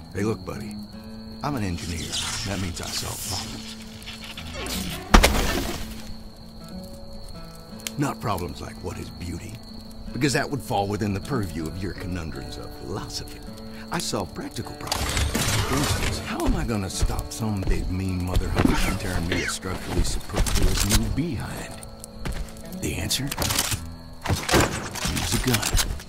Hey, look, buddy. I'm an engineer. That means I solve problems. Not problems like what is beauty, because that would fall within the purview of your conundrums of philosophy. I solve practical problems. For instance, how am I gonna stop some big mean mother hunter from tearing me a structurally superfluous new behind? The answer? Use a gun.